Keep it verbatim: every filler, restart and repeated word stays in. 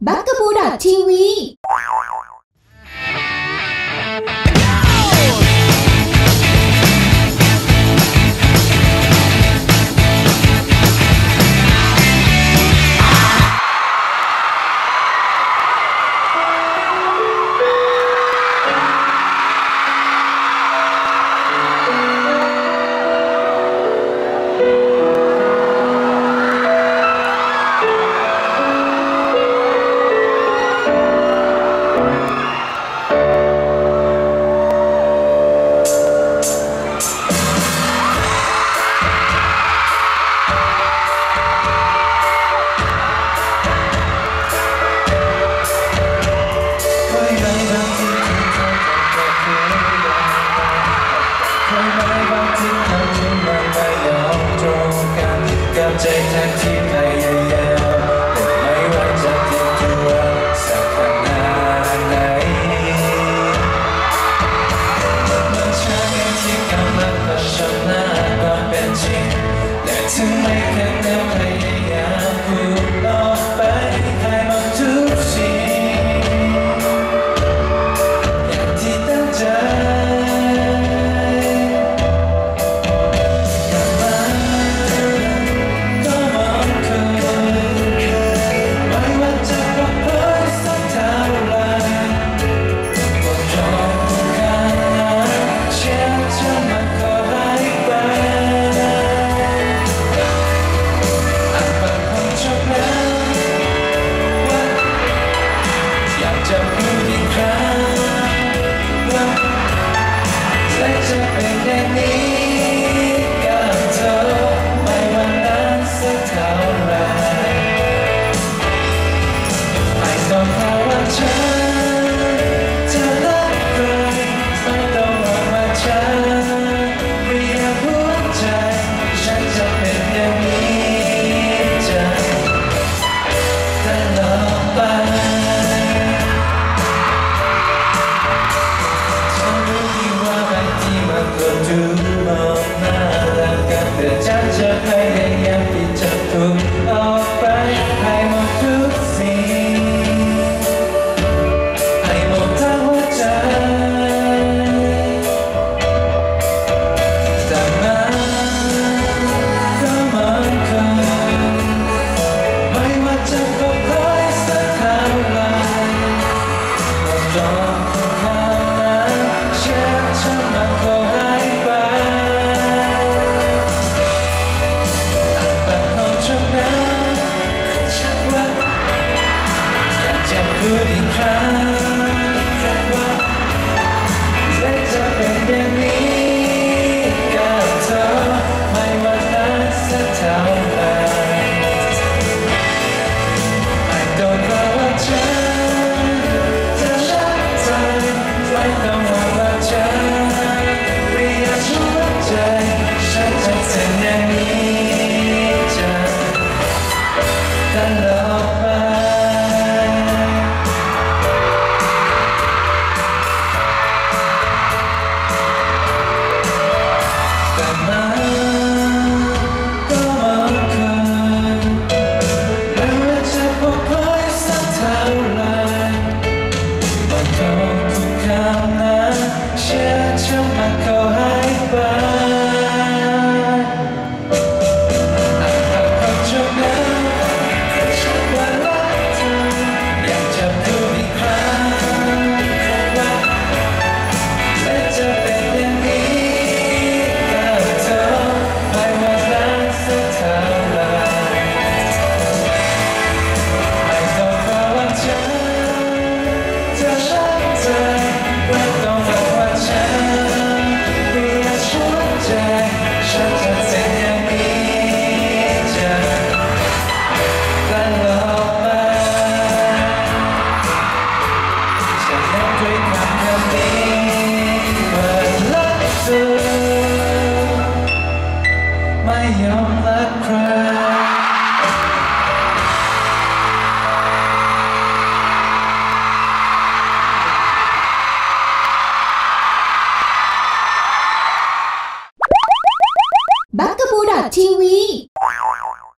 บักกะบูดอททีวีใจแทนที่พยายามแต่ไม่ว่าจะเตรียมตัวสักขนาดไหนมันช้าแค่ที่กำลังเผชิญหน้าความเป็นจริงและถึงไม่เคยเริ่มพยายามพูดออกไปให้หมดทุกสิ่งอย่างที่ตั้งใจจะพูดอีกครั้งว่าและจะเป็นอย่างนี้กับเธอไม่ว่านานสักเท่าไรไม่ต้องภาวะฉันจะรักใครไม่ต้องบอกว่าฉันเรียกหัวใจฉันจะเป็นอย่างนี้จะตลอดไปก็ดูมองหน้าแล้วกันแต่ฉันจะพยายามที่จะพูดออกไปให้หมดทุกสิ่งให้หมดทั้งหัวใจแต่มันก็มันคงไม่ว่าจะพบใครสักเท่าไรก็ต้องข้างนั้นเชื่อฉันมันก็พูดอี